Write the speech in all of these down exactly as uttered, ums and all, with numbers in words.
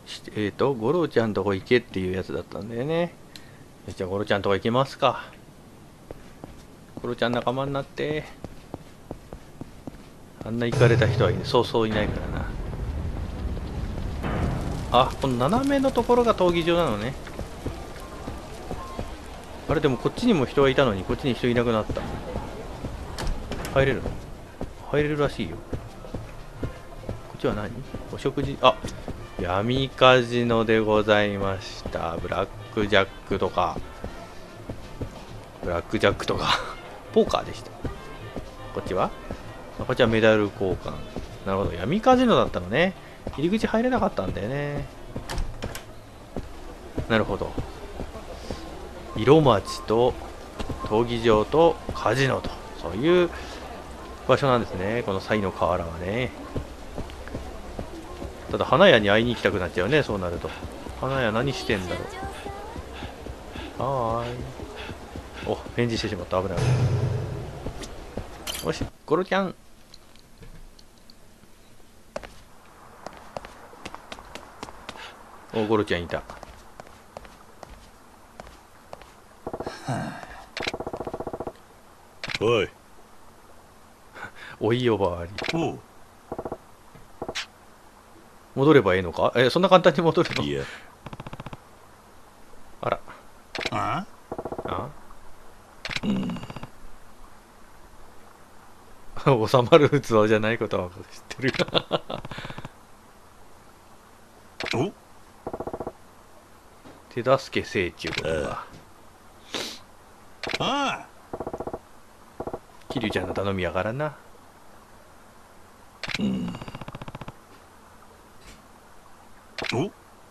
えっとゴロちゃんとこ行けっていうやつだったんだよね。じゃあゴロちゃんとこ行きますか。ゴロちゃん仲間になって。あんな行かれた人はそうそういないからな。あ、この斜めのところが闘技場なのね。あれでもこっちにも人がいたのにこっちに人いなくなった。入れるの？入れるらしいよ。こっちは何？お食事。あ、闇カジノでございました。ブラックジャックとかブラックジャックとかポーカーでした。こっちはこっちはメダル交換。なるほど、闇カジノだったのね。入り口入れなかったんだよね。なるほど。色町と闘技場とカジノと、そういう場所なんですね、このサイの河原はね。ただ花屋に会いに行きたくなっちゃうね、そうなると。花屋何してんだろう。はーい。お、返事してしまった。危ない危ない。よし、ゴロちゃん。お、ゴロちゃんいた。 おい。 おい呼ばわり。 おう。 戻ればいいのか？え、そんな簡単に戻るの？ いや。 あら。 あ？ あ？ うん。 収まる器じゃないことは知ってる。 お？ 手助けせいちゅうことか。 ああ。 キリュウちゃんの頼みやからな。 うん。お？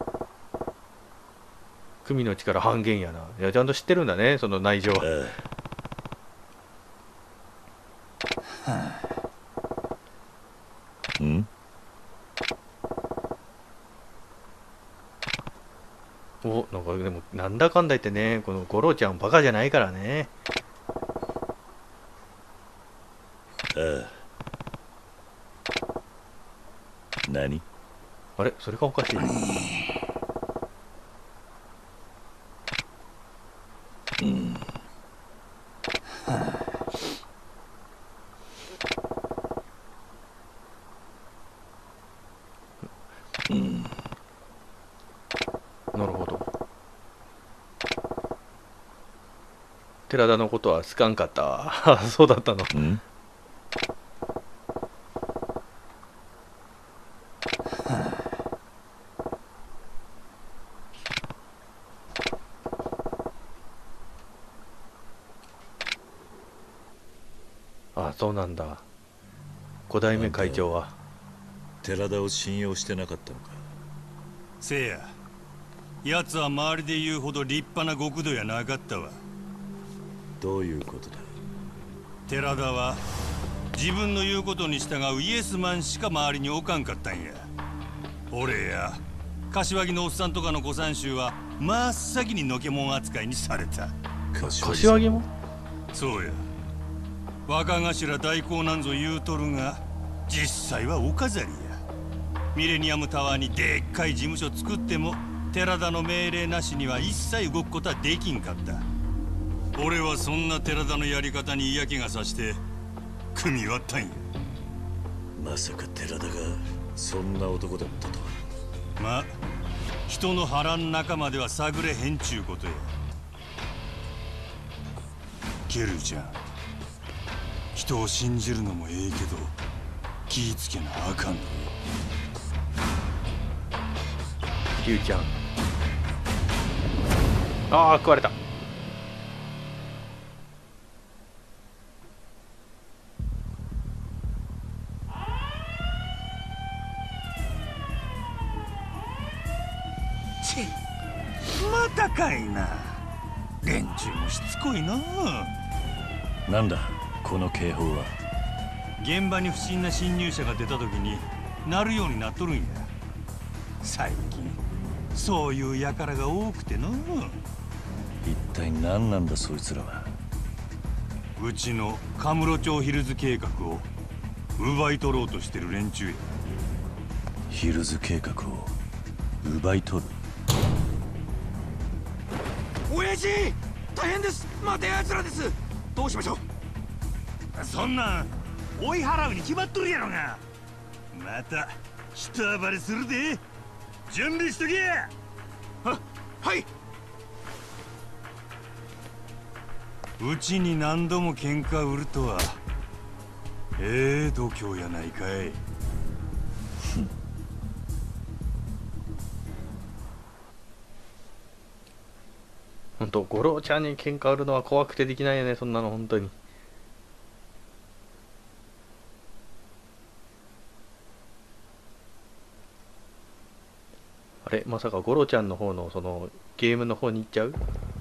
組の力半減やな。いや、ちゃんと知ってるんだね、その内情は。 うん？ お、なんかでもなんだかんだ言ってね、このゴロちゃんバカじゃないからね。 ああ。何？ あれ、それがおかしい。 うん。うん。 なるほど。寺田のことは好かんかったわ。そうだったの。 うん？ あ、そうなんだ。五代目会長は寺田を信用してなかったのか。 せや、奴は周りで言うほど立派な極道やなかったわ。 どういうことだ。 寺田は自分の言うことに従うイエスマンしか周りに置かんかったんや。俺や柏木のおっさんとかの御三衆は真っ先にのけもん扱いにされた。 柏木も？ そうや、若頭代行なんぞ言うとるが実際はお飾りや。ミレニアムタワーにでっかい事務所作っても寺田の命令なしには一切動くことはできんかった。俺はそんな寺田のやり方に嫌気がさして組み割ったんや。 まさか寺田がそんな男だったとは。 まあ人の波乱仲間では探れへんちゅうことや。ケルちゃん、人を信じるのもええけど気ぃつけなあかんね。 リュウちゃん。ああ、食われた。 チェ、またかいな。連中もしつこいな。 なんだこの警報は。 現場に不審な侵入者が出た時に鳴るようになっとるんや。最近そういう輩が多くての。 一体何なんだそいつらは。 うちのカムロ町ヒルズ計画を奪い取ろうとしてる連中や。 ヒルズ計画を。 奪い取る。 親父、大変です。待て奴らです。どうしましょう。 そんなん追い払うに決まっとるやろが。また人暴れするで。準備しとけ。 は、はい。 うちに何度も喧嘩売るとはええ度胸やないかい。 ほんと五郎ちゃんに喧嘩売るのは怖くてできないよね、そんなの本当に。あれ、まさかゴロちゃんの方のそのゲームの方に行っちゃう？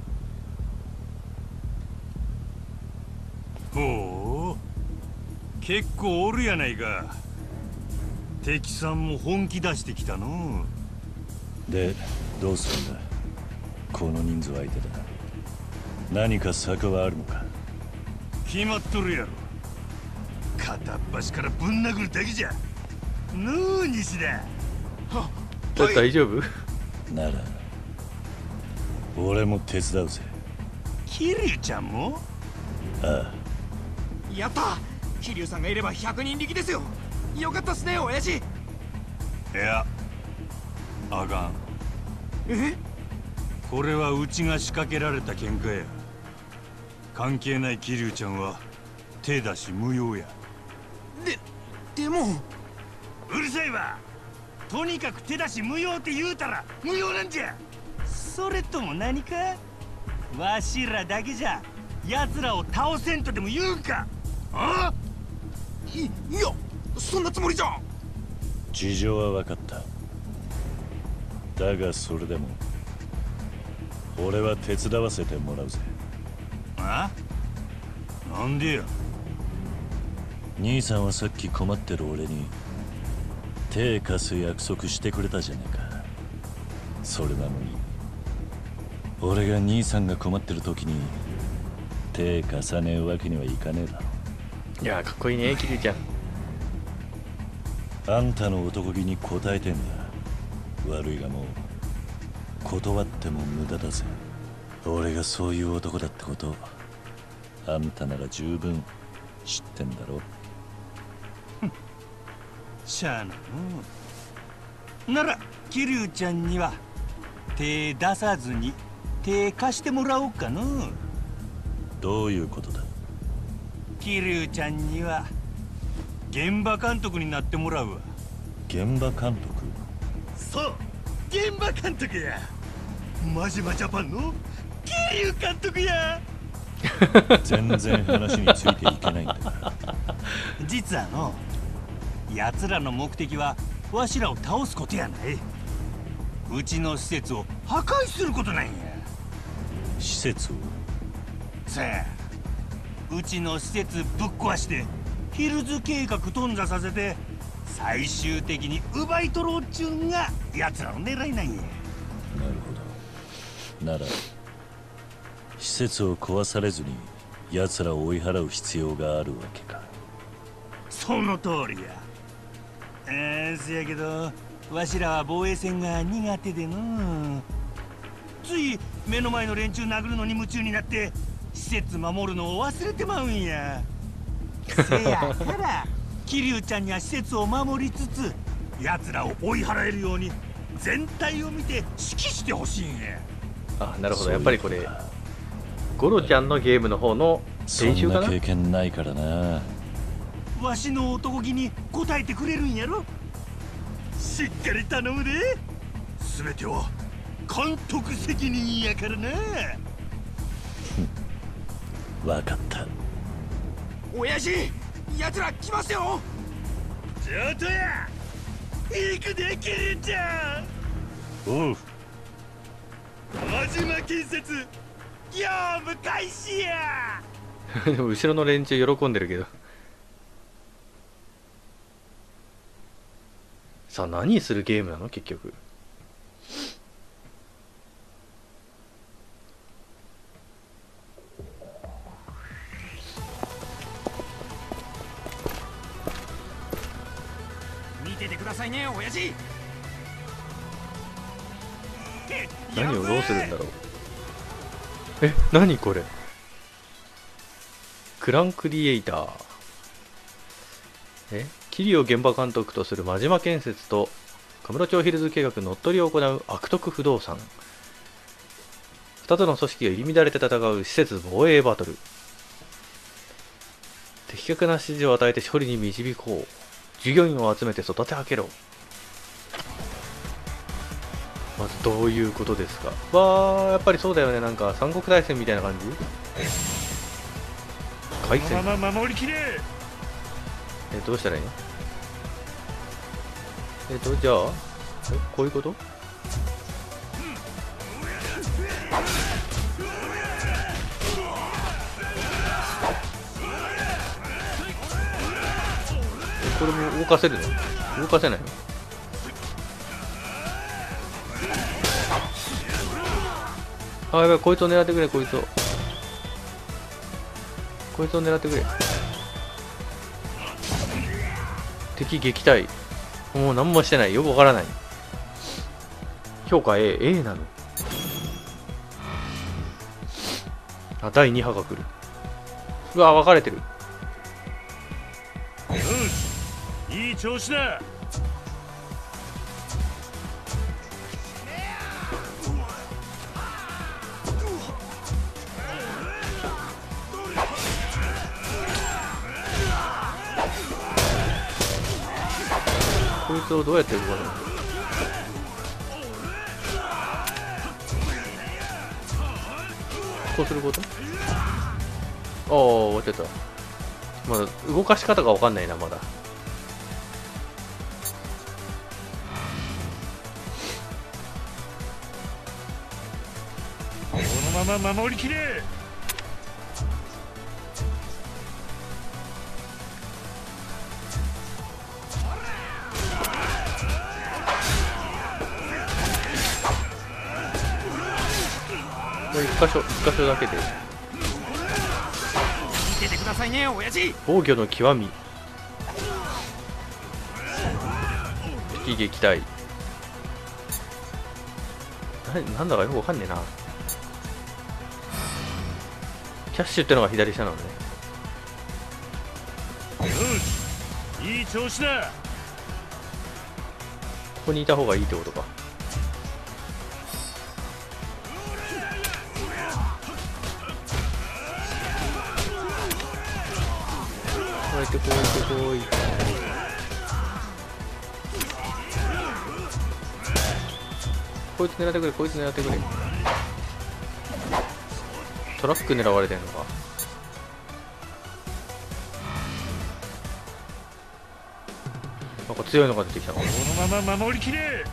ほう、結構おるやないか。敵さんも本気出してきたの。 で、どうするんだ、この人数相手だ。何か策はあるのか。 決まっとるやろ。片っ端からぶん殴るだけじゃのう、西田。 は、 ちょっと大丈夫？ なら俺も手伝うぜ。 桐生ちゃんも？ ああ。 やった。桐生さんがいればひゃくにん力ですよ。よかったっすね、親父。 いや、あかん。 え？ これはうちが仕掛けられた喧嘩や。関係ない桐生ちゃんは手出し無用や。 で、でも。 うるさいわ。とにかく手出し無用って言うたら無用なんじゃ。それとも何か、わしらだけじゃ奴らを倒せんとでも言うか。ああ？ い、いや、そんなつもりじゃ。 事情は分かった。だがそれでも俺は手伝わせてもらうぜ。 あ？なんでや。 兄さんはさっき困ってる俺に手貸す約束してくれたじゃねえか。それなのに俺が兄さんが困ってる時に手貸さねえわけにはいかねえだろ。 いやー、かっこいいね、キリちゃん。 あんたの男気に応えてんだ。悪いがもう断っても無駄だぜ。俺がそういう男だってことあんたなら十分知ってんだろ。 しゃあなの。なら桐生ちゃんには手出さずに手貸してもらおうかの。 どういうことだ。 桐生ちゃんには現場監督になってもらうわ。 現場監督？ そう、現場監督や。マジマジャパンの桐生監督や。 全然話についていけないんだが。 実はの、奴らの目的はわしらを倒すことやない。うちの施設を破壊することなんや。 施設を？ さあ、うちの施設ぶっ壊してヒルズ計画頓挫させて最終的に奪い取ろうっちゅうんが奴らの狙いなんや。 なるほど。なら施設を壊されずに奴らを追い払う必要があるわけか。 その通りや。えー、せやけどわしらは防衛戦が苦手での。つい目の前の連中殴るのに夢中になって施設守るのを忘れてまうんや。せやから桐生ちゃんには施設を守りつつ奴らを追い払えるように全体を見て指揮してほしいんや。 あ、なるほど。やっぱりこれゴロちゃんのゲームの方の練習かな。 そんな経験ないからな。 わしの男気に応えてくれるんやろ。しっかり頼むで。全ては監督責任やからな。 分かった。 親父、奴ら来ますよ。 ちょっとや、行くで桐生ちゃん。 おう。 真島建設業務開始や。 でも後ろの連中喜んでるけど。さあ、何するゲームなの結局。 見ててくださいね、親父。 何をどうするんだろう。え、何これ。クランクリエイター。え、桐生現場監督とする真島建設と神室町ヒルズ計画乗っ取りを行う悪徳不動産。ふたつの組織が入り乱れて戦う施設防衛バトル。的確な指示を与えて処理に導こう。従業員を集めて育て上げろ。まずどういうことですか。わー、やっぱりそうだよね。なんか三国大戦みたいな感じ。海戦。 このまま守りきれ。 え、どうしたらいいの。えっと、じゃあ、え、こういうこと。これも動かせるの？動かせないの？あ、やばい、こいつを狙ってくれ、こいつを。こいつを狙ってくれ。敵撃退。もう何もしてない。よくわからない。評価 A。A なの？あ、だいに波が来る。うわ、分かれてる。 よし、いい調子だ。 こいつをどうやって動かすの？こうすること？ああ、終わっちゃった。まだ動かし方が分かんないな、まだ。 このまま守りきれ。 これ一箇所、一箇所だけで。 見ててくださいね、親父。 防御の極み。敵撃退。な、なんだかよくわかんねえな。キャッシュってのが左下なのね。 よし、いい調子だ。 ここにいた方がいいってことか。こうやってこうやってこうやってこいつ狙ってくれ、こいつ狙ってくれ。トラック狙われてんのか。なんか強いのが出てきたの。 このまま守りきれ。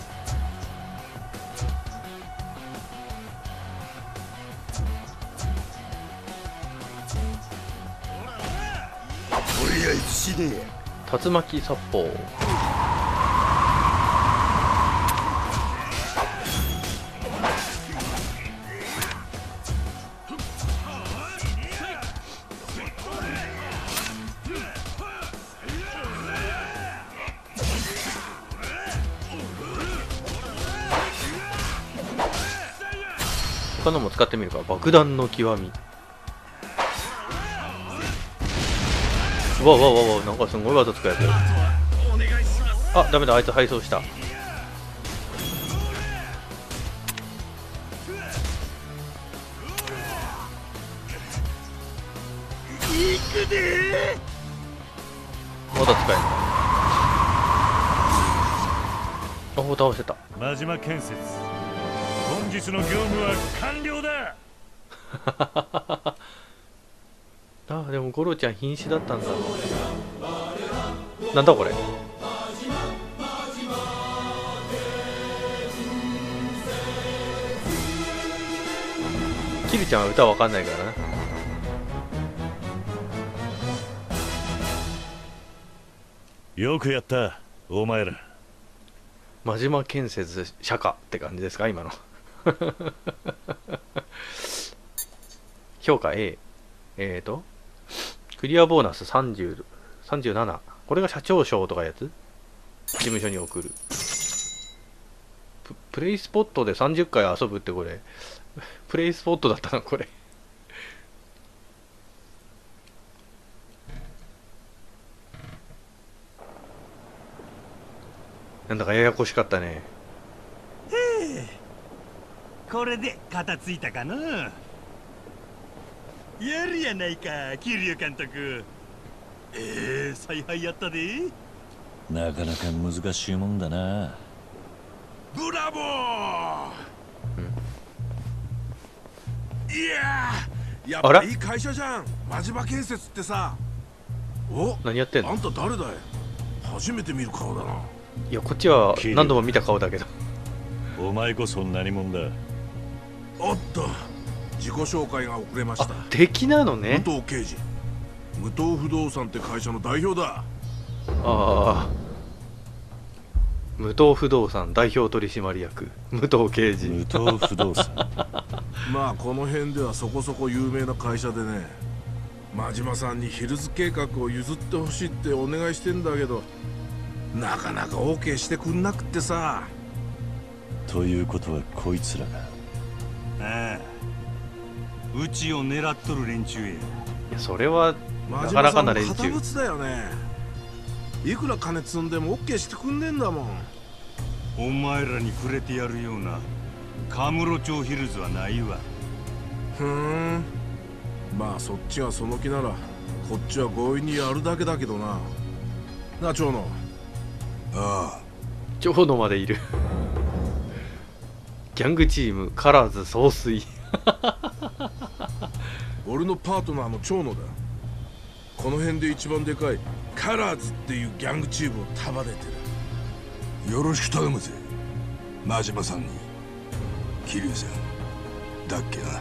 とりあえず死ねえ。 竜巻殺法。他のも使ってみるか。爆弾の極み。うわうわうわうわ、なんかすごい技使うやつ。あ、ダメだ、あいつ敗走した。まだ使えない。あ、もう倒してた。 真島建設、本日の業務は完了だ。 あ、でもゴロちゃん瀕死だったんだ。なんだこれ。キリちゃんは歌わかんないからな。 よくやったお前ら。 真島建設釈迦って感じですか今の。評価 A。 えーとクリアボーナスさんじゅう、さんじゅうなな。これが社長賞とかやつ。事務所に送る。 ププレイスポットでさんじゅっかい遊ぶってこれプレイスポットだったなこれ。なんだかややこしかったね。 へえ、これで片付いたかの。やるやないか桐生監督。ええ、采配やったで。 なかなか難しいもんだな。 ブラボー。いやー、やっあらぱいい会社じゃん、真島建設ってさ。お、 何やってんの。 あんた誰だい。初めて見る顔だな。 いやこっちは何度も見た顔だけど。 お前こそ何者だ。 おっと、自己紹介が遅れました。 あ、敵なのね。 武藤刑事、武藤不動産って会社の代表だ。 ああ、武藤不動産代表取締役武藤刑事。 無藤不動産。 まあこの辺ではそこそこ有名な会社でね、真島さんにヒルズ計画を譲ってほしいってお願いしてんだけど、なかなか OK してくんなくってさ。 ということはこいつらが。 ああ、うちを狙っとる連中や。 いやそれはな真かな島さんもかな連中。 堅物だよね。いくら金積んでも OK してくんねえんだもん。 お前らにくれてやるようなカムロ町ヒルズはないわ。 ふーん、まあそっちがその気ならこっちは強引にやるだけだけどな。なあ長野。 ああ、 長野までいる。ギャングチームカラーズ総帥。 俺のパートナーの長野だ。この辺で一番でかいカラーズっていうギャングチームを束ねてる。 よろしく頼むぜ、真島さんに。桐生さんだっけな。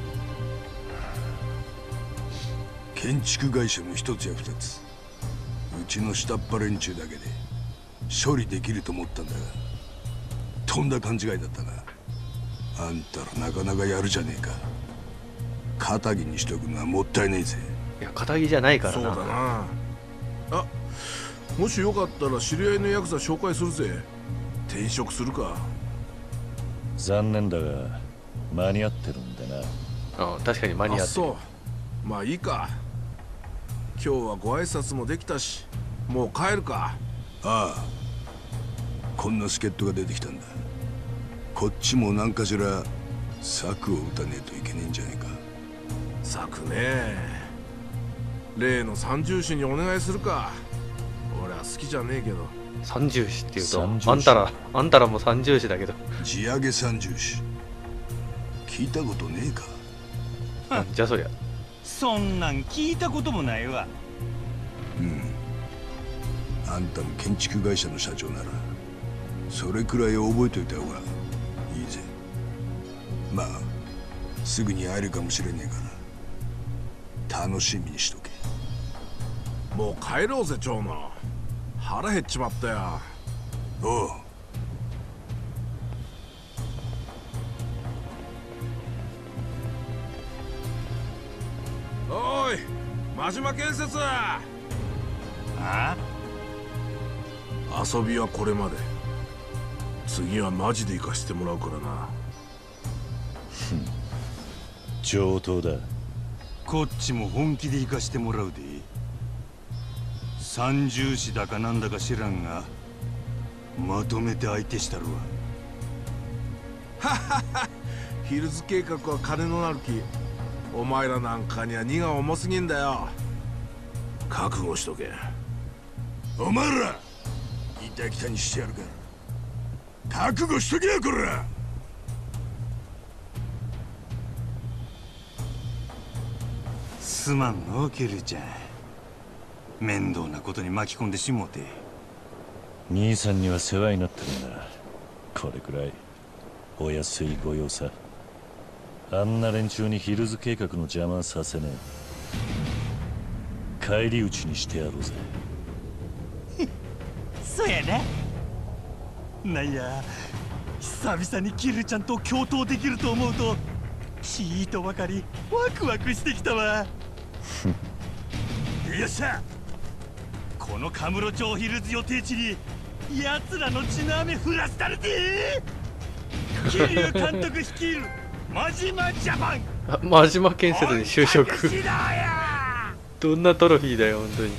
建築会社の一つや二つ、うちの下っ端連中だけで処理できると思ったんだが、とんだ勘違いだったな。あんたらなかなかやるじゃねえか。肩着にしとくのはもったいねえぜ。 いや肩着じゃないからそうだな。 なあ。もしよかったら知り合いのヤクザ紹介するぜ。転職するか。 残念だが間に合ってるんでな。 あ確かに間に合ってる。 あ、そうまあいいか。今日はご挨拶もできたし、もう帰るか。 ああ、こんな助っ人が出てきたんだ。こっちも何かしら策を打たねえといけねえんじゃねえか。 策ね。例の三重士にお願いするか。俺は好きじゃねえけど。 三重士っていうと三重士あんたらあんたらも三重士だけど。 地上げ三重士聞いたことねえか。 なんじゃそりゃ。 そんなん聞いたこともないわ。 うん、あんたも建築会社の社長ならそれくらい覚えておいた方がいいぜ。まあすぐに会えるかもしれねえから楽しみにしとけ。 もう帰ろうぜ長野。腹減っちまったよ。 おう。 おーい、真島建設。 ああ、 遊びはこれまで。次はマジで行かしてもらうからな。 上等だ。 こっちも本気で行かしてもらうで。三重士だかなんだか知らんが、まとめて相手したるわ。 ヒルズ計画は金のなる木。お前らなんかには荷が重すぎんだよ。覚悟しとけ。 お前らいたきたにしてやるから覚悟しとけよこら。 すまんのケルちゃん、面倒なことに巻き込んでしもうて。 兄さんには世話になってるんだ。これくらいお安いご用さ。あんな連中にヒルズ計画の邪魔させねえ。返り討ちにしてやろうぜ。 そやな。なんや、久々にキルちゃんと共闘できると思うとちーとばかりワクワクしてきたわ。よっしゃ、このカムロ町ヒルズ予定地に奴らの血の雨降らしたるで。 桐生監督率いる真島ジャパン。 あ、真島建設に就職。どんなトロフィーだよ本当に。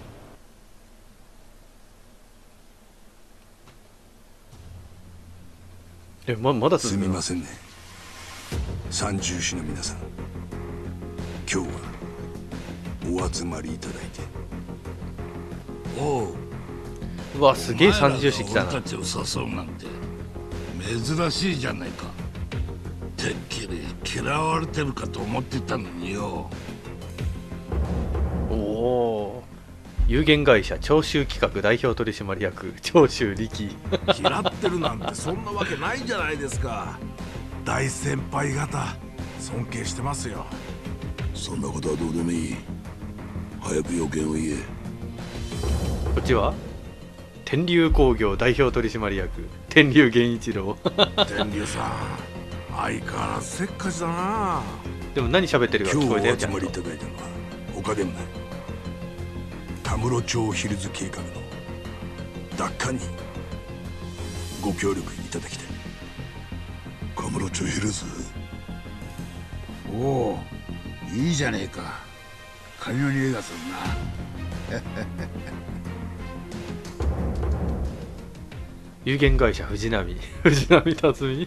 え、ままだす続くの？ みませんね、三重士の皆さん、今日はお集まりいただいて。 おう、 うわ、すげえ三重士来たな。 俺たちを誘うなんて珍しいじゃないか。てっきり嫌われてるかと思ってたのによ。 おお。有限会社長州企画代表取締役長州力。 嫌ってるなんてそんなわけないじゃないですか。大先輩方尊敬してますよ。 そんなことはどうでもいい。早く要件を言え。 こっちは天竜工業代表取締役天竜源一郎。 天竜さん相変わらずせっかちだな。 でも何喋ってるか今聞こえたよ日お集まりいちゃんと。 ただいたのは他でもない、田室町ヒルズ計画の奪還にご協力いただきたい。田室町ヒルズ。 おお、いいじゃねえか。金の匂いがするな。 有限会社藤波藤波辰巳。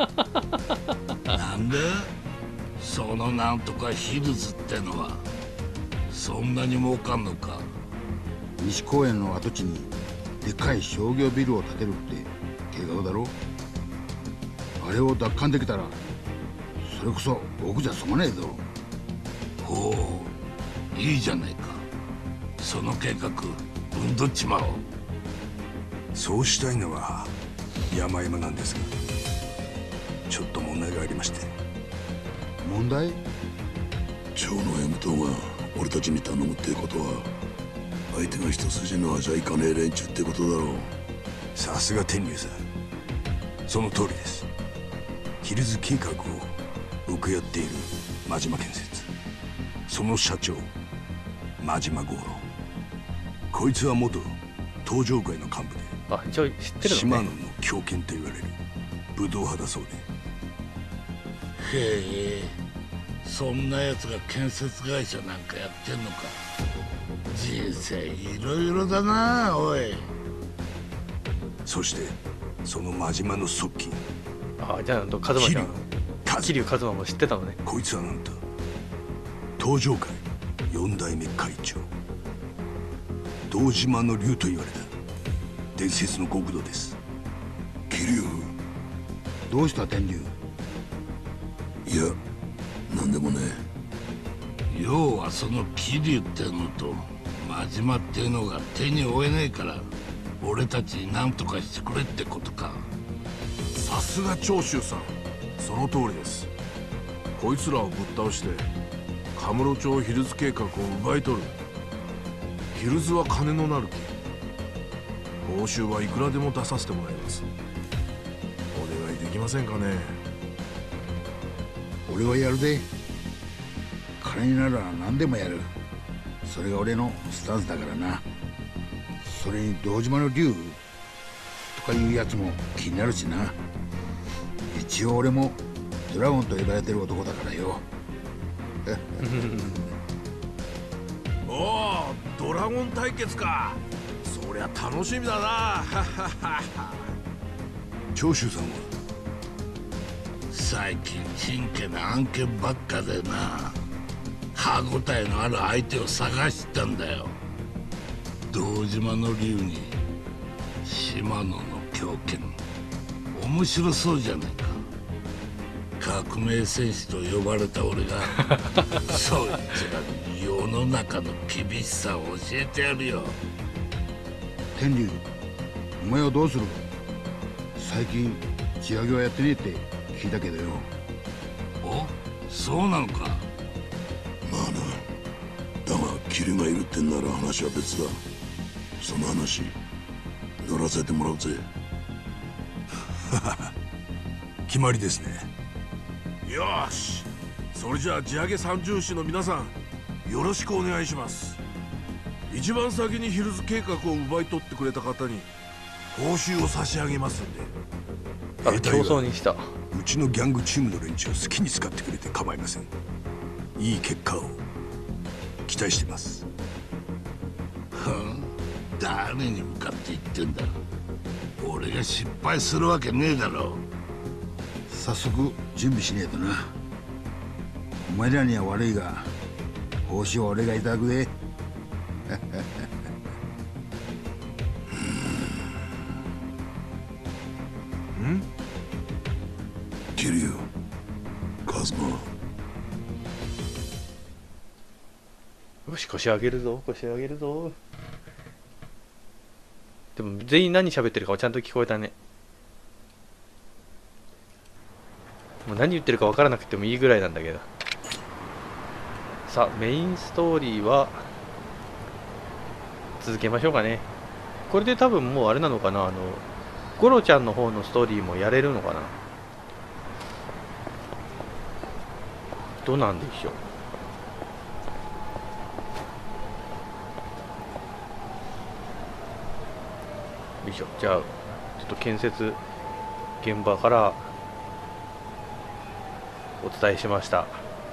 なんでそのなんとかヒルズってのはそんなに儲かんのか。 西公園の跡地にでっかい商業ビルを建てるって計画だろ。あれを奪還できたらそれこそ僕じゃ済まねえぞ。 ほう、いいじゃないか。その計画うんどっちまおう。 そうしたいのは山々なんですが、ちょっと問題がありまして。 問題？ 町の M 党が俺たちに頼むってことは、相手が一筋縄じゃいかねえ連中ってことだろう。さすが天竜さん、その通りです。ヒルズ計画を請け負っている真島建設、その社長真島五郎、こいつは元東上会の幹部で、 あ、一応知ってるのね。 島野の狂犬と言われる武道派だそうで。 へえ、そんなやつが建設会社なんかやってんのか。人生いろいろだなおい。 そしてその真島の側近あ、じゃあカズマちゃん桐生一馬も知ってたのね。 こいつはなんと東上会四代目会長、堂島の竜と言われた伝説の極道です。桐生。 どうした天竜？ いや、なんでもね。 要はその桐生ってのと真島ってのが手に負えないから俺たちに何とかしてくれってことか。 さすが長州さん、その通りです。こいつらをぶっ倒してカムロ町ヒルズ計画を奪い取る。ヒルズは金のなる木。報酬はいくらでも出させてもらいます。お願いできませんかね。 俺はやるで。金になら何でもやる。それが俺のスタンスだからな。それに堂島の竜とかいうやつも気になるしな。一応俺もドラゴンと呼ばれてる男だからよ。 おお、ドラゴン対決か。そりゃ楽しみだな。 長州さんは最近ちんけな案件ばっかでな、歯応えのある相手を探してたんだよ。堂島の竜に島野の狂犬、面白そうじゃないか。革命戦士と呼ばれた俺がそいつらに世の中の厳しさを教えてやるよ。 天竜、お前はどうする？最近地上げはやってねえって聞いたけどよ。 お、そうなのか。 まあな。だが桐生がいるってんなら話は別だ。その話乗らせてもらうぜ。決まりですね。 よーし、それじゃあ地上げ三重士の皆さん、よろしくお願いします。一番先にヒルズ計画を奪い取ってくれた方に報酬を差し上げますんで。 あら競争にした。 うちのギャングチームの連中を好きに使ってくれて構いません。いい結果を期待してます。 はあ、誰に向かって言ってんだ。俺が失敗するわけねえだろ。早速準備しねえとな。お前らには悪いが報酬は俺がいただくで。 ん？キリュウ、カズマ。 よし腰上げるぞ腰上げるぞ。でも全員何喋ってるかはちゃんと聞こえたね。もう何言ってるか分からなくてもいいぐらいなんだけど。さあメインストーリーは続けましょうかね。これで多分もうあれなのかな、あのゴロちゃんの方のストーリーもやれるのかな。どうなんでしょう。よいしょ。じゃあちょっと建設現場からお伝えしました。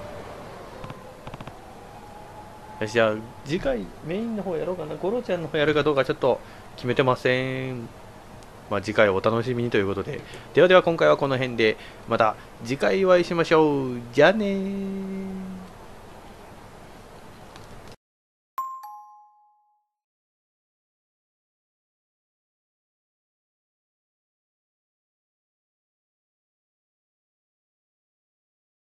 よし、じゃあ次回メインの方やろうかな。ゴロちゃんの方やるかどうかちょっと決めてません。まあ次回をお楽しみにということで。ではでは今回はこの辺で、また次回お会いしましょう。じゃあねー。